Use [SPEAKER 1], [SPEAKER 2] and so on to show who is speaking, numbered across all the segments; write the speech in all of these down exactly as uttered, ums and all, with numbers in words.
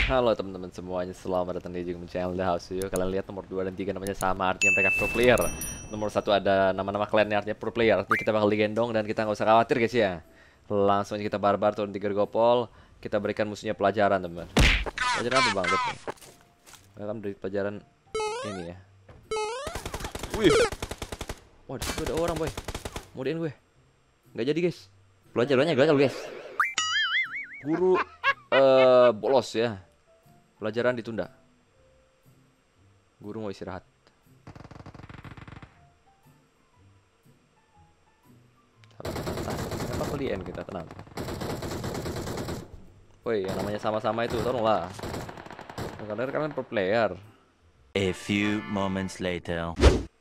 [SPEAKER 1] Halo teman-teman semuanya, selamat datang di Jigum Channel The House Yuk. Kalian lihat nomor dua dan tiga namanya sama, artinya mereka pro player. Nomor satu ada nama-nama kliennya artinya pro player, artinya kita bakal digendong dan kita nggak usah khawatir guys ya. Langsung aja kita barbar turun tiga gopol, kita berikan musuhnya pelajaran teman. Pelajaran apa bang? Betul. Kan beri pelajaran ini ya. Wih, wah disitu ada orang boy. Kemudian gue nggak jadi guys. Pelajarannya gagal guys. Guru eh bolos ya. Pelajaran ditunda. Guru mau istirahat. Salah kata. Kenapa pelien kita tenang. Woi, yang namanya sama-sama itu tolonglah. Karena kalian pro player.
[SPEAKER 2] A few moments later.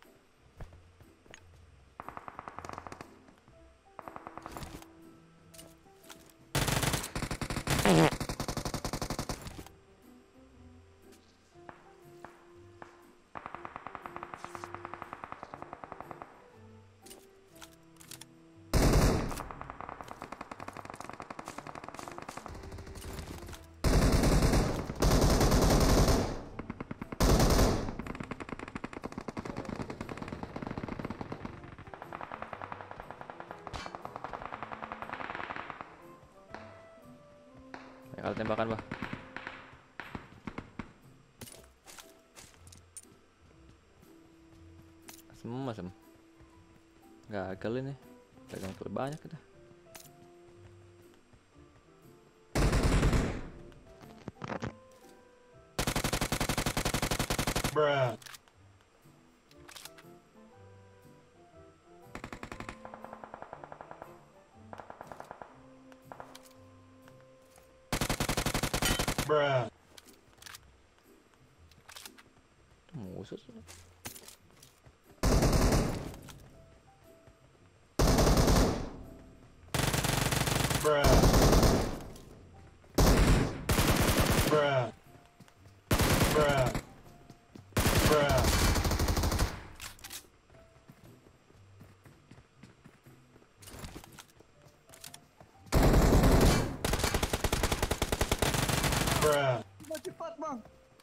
[SPEAKER 1] Kalau tembakan bah. Asem asem. Gagal ini. Pegang terlalu banyak kita.
[SPEAKER 3] Bruh. Bruh.
[SPEAKER 1] Musuh.
[SPEAKER 3] Bruh. Bruh. Bruh. Bruh. Bruh.
[SPEAKER 4] Cepat bang.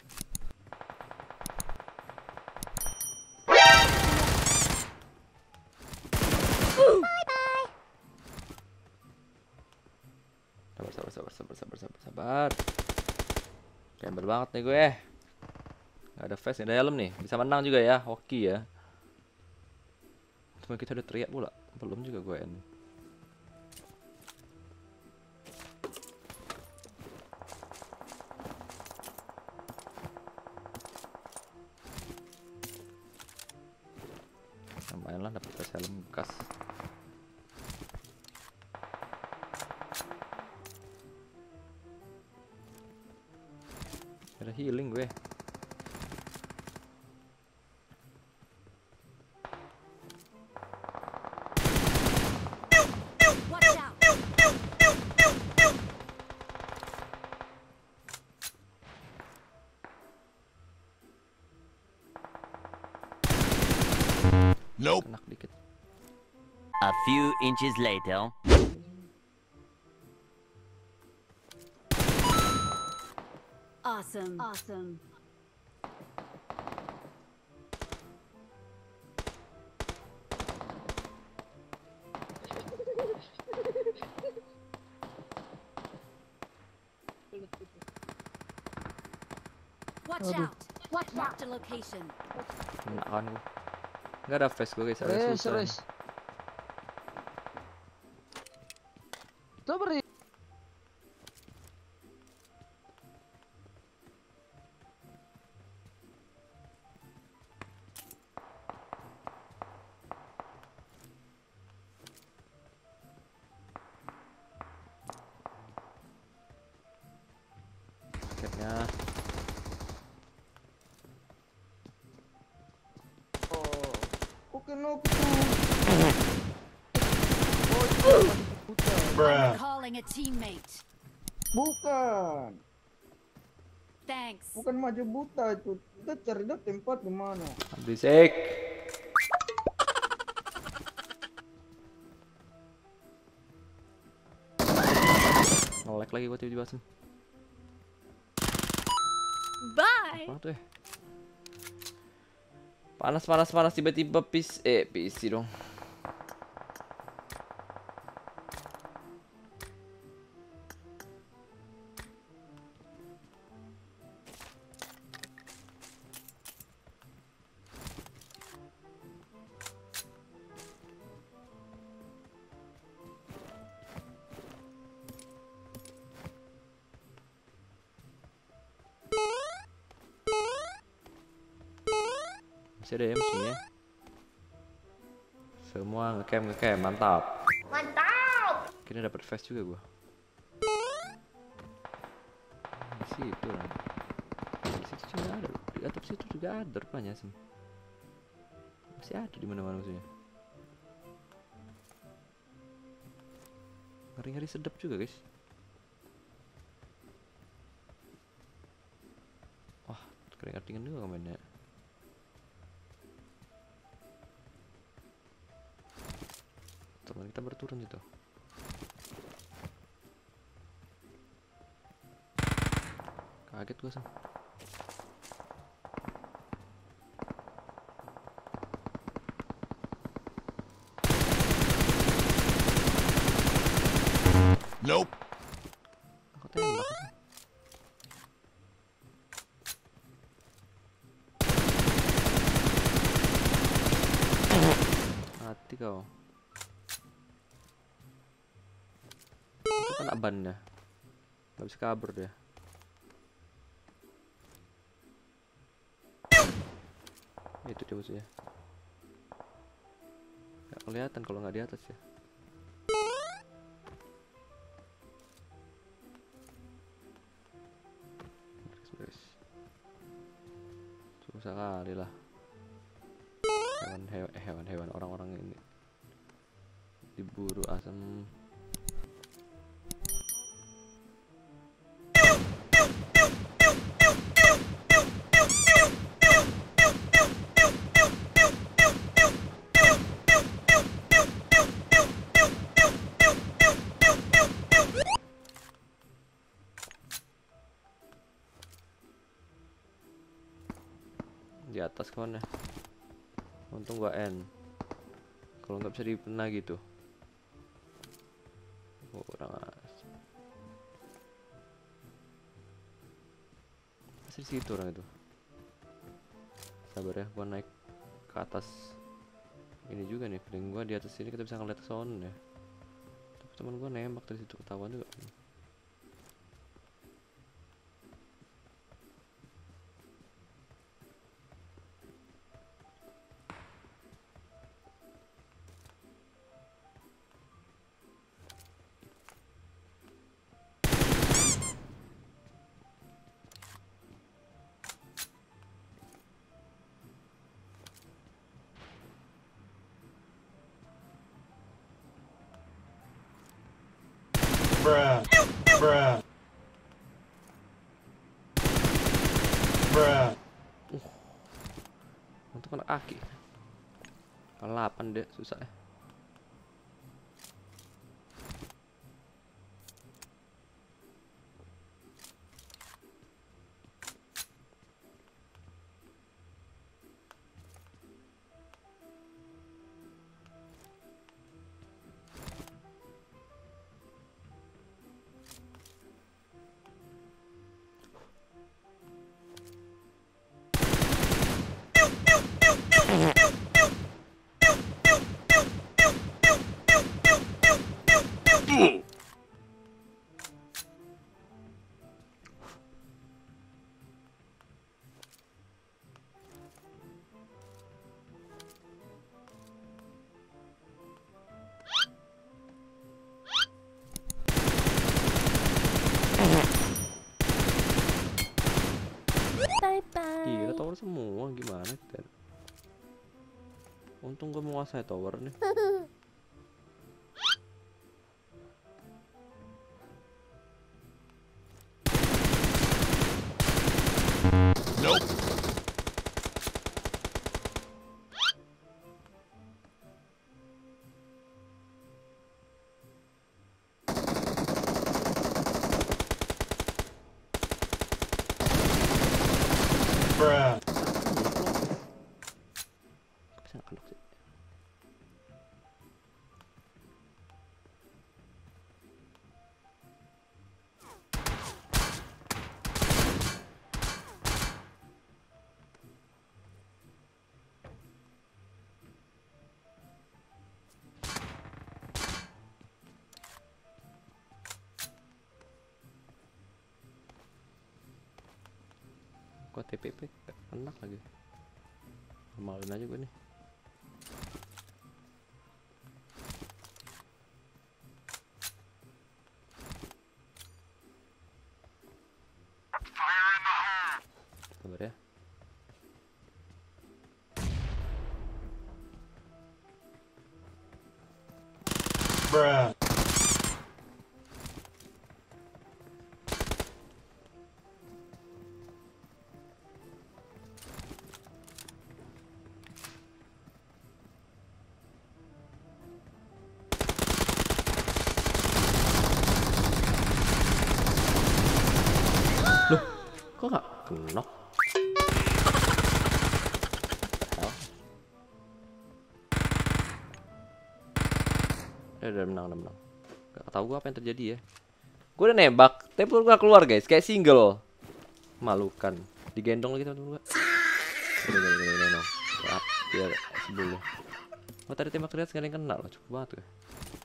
[SPEAKER 1] Sabar sabar sabar sabar sabar sabar sabar. Gembel banget nih gue. Gak ada face, ada helm nih. Bisa menang juga ya, hoki ya. Cuma kita udah teriak pula. Belum juga gue ini. Lumayan lah dapat face helm bekas. Ada healing gue.
[SPEAKER 5] Watch out.
[SPEAKER 2] Nope.
[SPEAKER 1] Enak dikit.
[SPEAKER 2] A few inches later.
[SPEAKER 5] Awesome. Awesome. Watch
[SPEAKER 4] Aduh.
[SPEAKER 5] out. Watch mark the location.
[SPEAKER 1] Enak kan gue. Gak ada face gue guys, ada
[SPEAKER 4] Res,
[SPEAKER 1] susah.
[SPEAKER 4] res. Coba ri.
[SPEAKER 1] Akhirnya
[SPEAKER 4] Oh, oke no tuh.
[SPEAKER 3] Bruh.
[SPEAKER 5] Calling a teammate.
[SPEAKER 4] Bukan,
[SPEAKER 5] Thanks.
[SPEAKER 4] bukan maju buta itu. Kita cari dah tempat di mana.
[SPEAKER 1] berisik. Nge-lag lagi gue tiba-tiba. banget tuh ya. Panas panas panas tiba-tiba pis eh P C dong. Masih ada ya mesinnya. Semua ngecam ngecam mantap. Mantap. Kini dapat vest juga gua. Di situ lah. Di situ juga ada. Di atas situ juga ada rupanya sih. Masih ada di mana-mana musuhnya. Ngeri-ngeri sedap juga guys. Wah, keringat-keringat juga komennya. Teman kita berturun itu. Kaget gua sam.
[SPEAKER 2] Nope.
[SPEAKER 1] Aku tembak sam. Mati kau. Itu kan abannya. Gak bisa kabur dia. Itu dia musuhnya. Gak kelihatan kalau nggak di atas ya. Beres-beres. Susah kali lah. Hewan-hewan, eh, hewan-hewan orang-orang ini diburu asam. Di atas kawan ya. Untung gua N. Kalau nggak bisa dipena gitu. Oh, kurang asik. Masih di situ orang itu. Sabar ya, gua naik ke atas. Ini juga nih, feeling gua di atas sini kita bisa ngeliat ke sono ya. Tapi teman gua nembak dari situ ketahuan juga.
[SPEAKER 3] Bruh. Bruh. Bruh.
[SPEAKER 1] Untuk kena kaki. Delapan deh, susah ya. Gila, tower semua gimana kita? Untung gue menguasai tower nih.
[SPEAKER 2] Nope.
[SPEAKER 3] Bruh.
[SPEAKER 1] Bisa nggak knock sih? Kok T P P gak enak lagi. Maluin aja gue nih. Sabar ya.
[SPEAKER 3] Bruh.
[SPEAKER 1] Kok gak knock? Eh, udah menang, udah menang. Gak tau gue apa yang terjadi ya. Gue udah nembak, tapi peluru gak keluar guys, kayak single. Malukan. Digendong lagi teman-teman gue. Gini, gini, gini, gini, dong. Maaf, biar sebelum. Oh tadi tembak kreatif gak ada yang kena loh, cukup banget gue.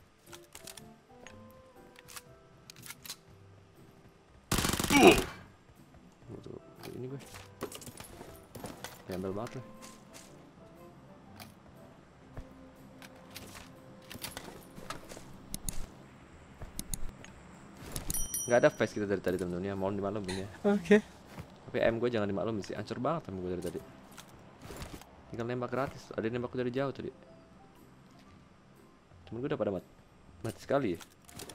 [SPEAKER 1] Butuh ini gue. Gembel banget loh. Nggak ada face kita dari tadi temen-temen ya, mohon dimaklumin ya. Oke. Tapi M gue jangan dimaklumin sih, hancur banget M gue dari tadi. Tinggal nembak gratis, ada yang nembak dari jauh tadi. Temen gue udah pada mati, mati sekali ya.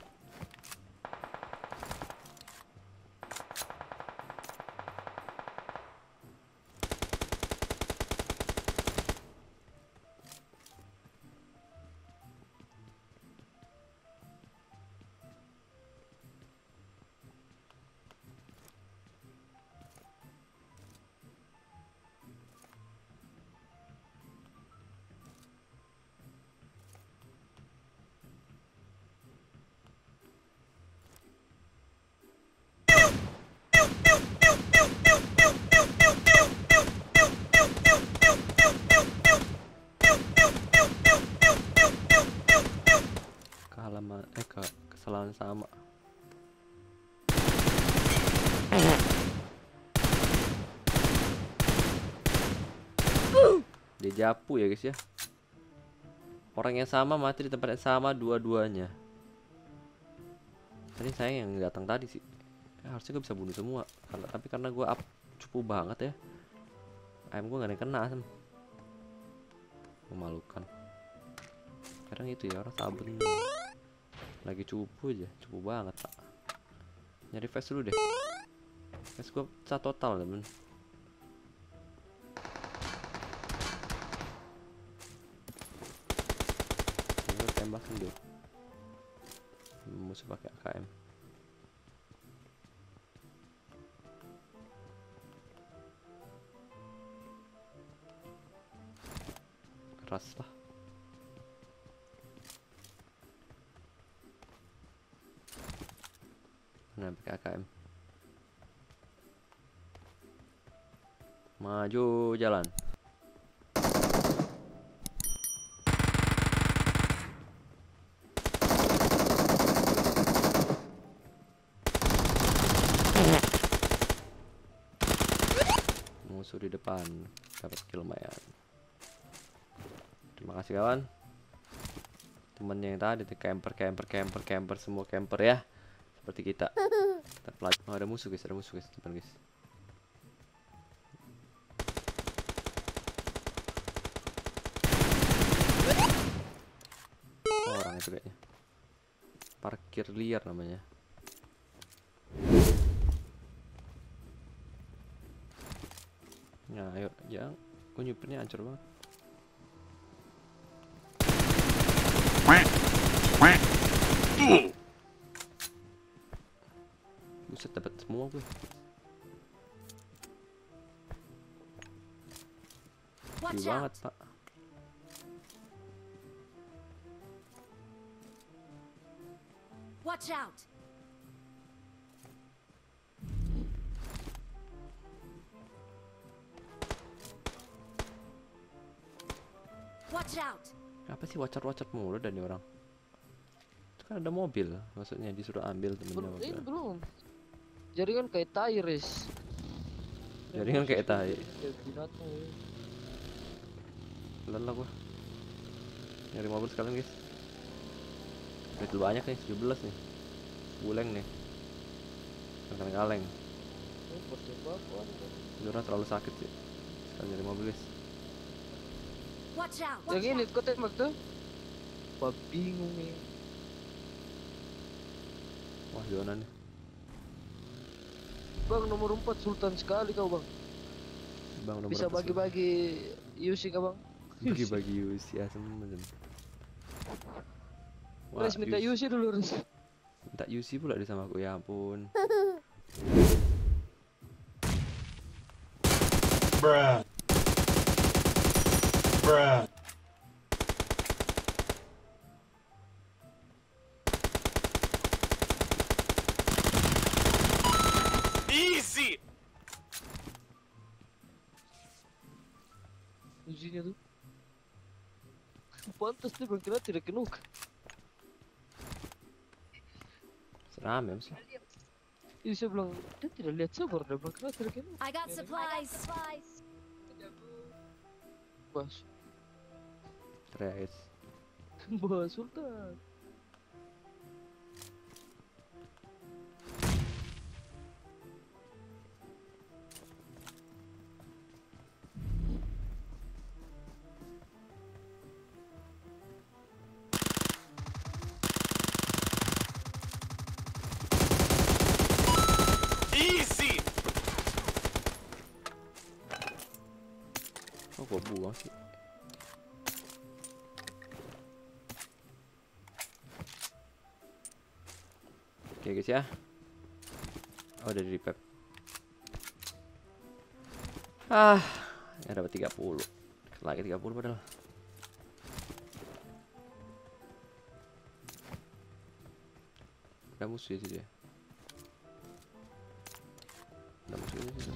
[SPEAKER 1] Kehalaman, eh ke kesalahan sama. Dia japu ya guys ya. Orang yang sama mati di tempat yang sama dua-duanya. Tadi saya yang datang tadi sih. Eh, harusnya gue bisa bunuh semua. Karena tapi karena gue up cupu banget ya. Ayam gue gak ada yang kena asem. Memalukan. Kadang itu ya orang saben. Lagi cupu aja, cupu banget pak. Nyari face dulu deh. Face gue satu total temen. Gue tembakin deh. Musuh pakai A K M. Keras lah. Nah, pakai A K M. Maju jalan. Musuh di depan, dapat kill lumayan. Terima kasih kawan. Temennya yang tadi tuh camper, camper, camper, camper, semua camper ya. Seperti kita. Kita pelajari. Oh, ada musuh guys, ada musuh guys, depan guys. Oh, orang itu kayaknya. Parkir liar namanya. Nah, ayo, jangan. Gue nyupirnya hancur banget. Buset, dapat semua gue.
[SPEAKER 5] Watch
[SPEAKER 1] banget,
[SPEAKER 5] out.
[SPEAKER 1] Pak.
[SPEAKER 5] Watch out. Watch out.
[SPEAKER 1] Apa sih wacat-wacat mulu dan nih orang? Itu kan ada mobil, maksudnya disuruh ambil temennya
[SPEAKER 6] Belum, ini
[SPEAKER 1] mobil.
[SPEAKER 6] belum. Jaringan kayak tires.
[SPEAKER 1] Jaringan kayak tai.
[SPEAKER 6] Kayak binatang. Ya.
[SPEAKER 1] Lelah gua. Nyari mobil sekalian, guys. Itu banyak nih, tujuh belas nih. Buleng nih. Kaleng-kaleng.
[SPEAKER 6] Oh, pertembakan.
[SPEAKER 1] Jurah terlalu sakit sih. Sekalian nyari mobil, guys.
[SPEAKER 5] Watch out.
[SPEAKER 6] Yang ini kau tembak tuh. Wah, bingung nih.
[SPEAKER 1] Wah, zona nih.
[SPEAKER 6] Bang nomor empat sultan sekali kau bang.
[SPEAKER 1] Bang nomor
[SPEAKER 6] Bisa
[SPEAKER 1] empat,
[SPEAKER 6] bagi-bagi Yusi kau bang.
[SPEAKER 1] bagi-bagi Yusi asem macam.
[SPEAKER 6] Res minta Yusi dulu Res.
[SPEAKER 1] Minta Yusi pula dia sama aku, ya ampun.
[SPEAKER 3] Bruh. Bruh.
[SPEAKER 2] Easy!
[SPEAKER 6] Yusinya tuh. Pantas tuh bang kira tidak kenuk.
[SPEAKER 1] Seram ya sih.
[SPEAKER 6] Iya saya bilang dia tidak lihat sabar dia bilang kira tidak kenuk.
[SPEAKER 5] I got supplies.
[SPEAKER 6] Bas,
[SPEAKER 1] Tres.
[SPEAKER 6] bas sultan.
[SPEAKER 2] Easy!
[SPEAKER 1] Oh, gua buang sih. Oke guys ya. Oh, udah di repap. Ah, ya dapat tiga puluh. Lagi tiga puluh padahal. Ada musuh sih dia. Ada musuh di situ.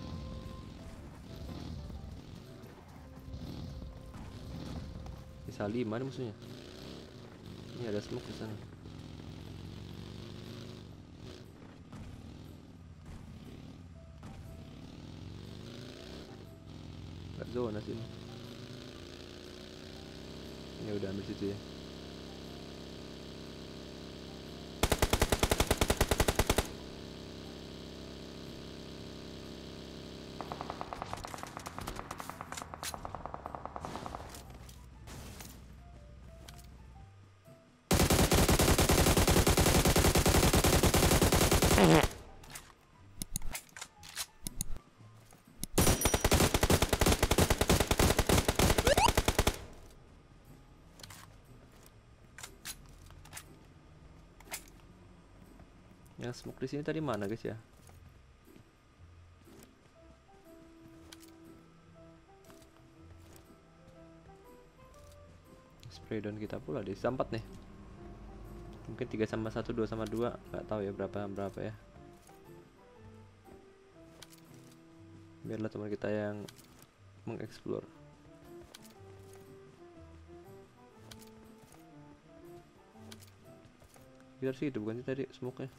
[SPEAKER 1] Bisa lima nih musuhnya. Ini ada smoke di sana. Gak zona sini. Ini udah ambil situ ya. Yang smoke di sini tadi mana guys ya? Spray down kita pula di empat nih. Mungkin tiga sama satu, dua sama dua, nggak tahu ya berapa berapa ya. Biarlah teman kita yang mengeksplor. Kita sih itu bukan sih tadi smoke-nya.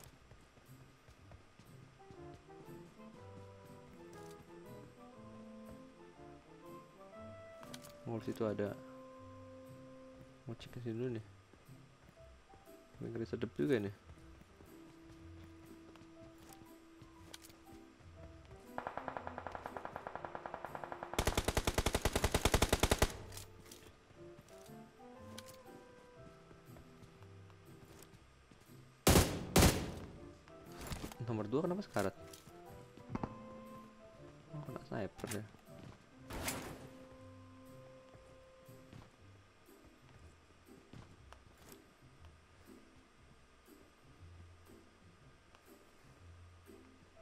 [SPEAKER 1] Oh, situ ada. Mau cek ke sini dulu nih. Ngeri sedep juga nih. Nomor dua kenapa sekarat? Oh, kena sniper ya.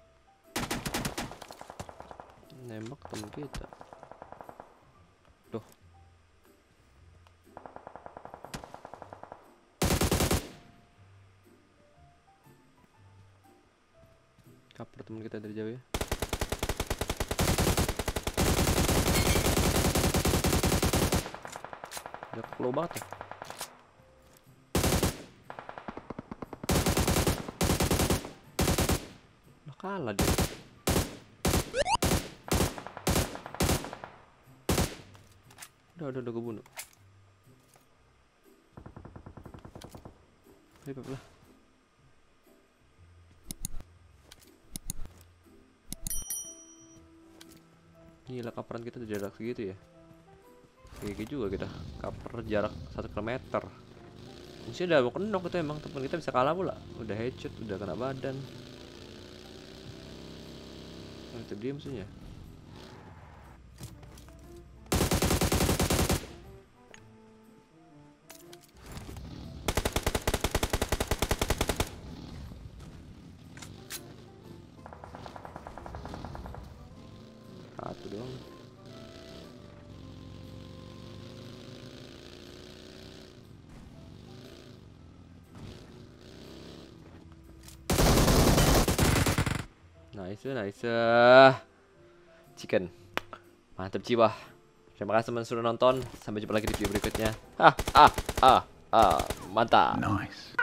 [SPEAKER 1] Nembak temen kita. Duh. sniper teman kita dari jauh ya. Udah low banget ya. Udah kalah dia. Udah, udah, udah gue bunuh. Ayo, lah. Gila, kaperan kita tuh jarak segitu ya. G G juga kita, cover jarak satu kilometer. Musuhnya udah mau kenok itu, emang teman kita bisa kalah pula. Udah headshot, udah kena badan. Oh, itu dia musuhnya. Satu doang. Nice, nice. Chicken. Mantap jiwa. Terima kasih teman sudah nonton. Sampai jumpa lagi di video berikutnya. Ah, ah, ah, ah. Mantap.
[SPEAKER 3] Nice.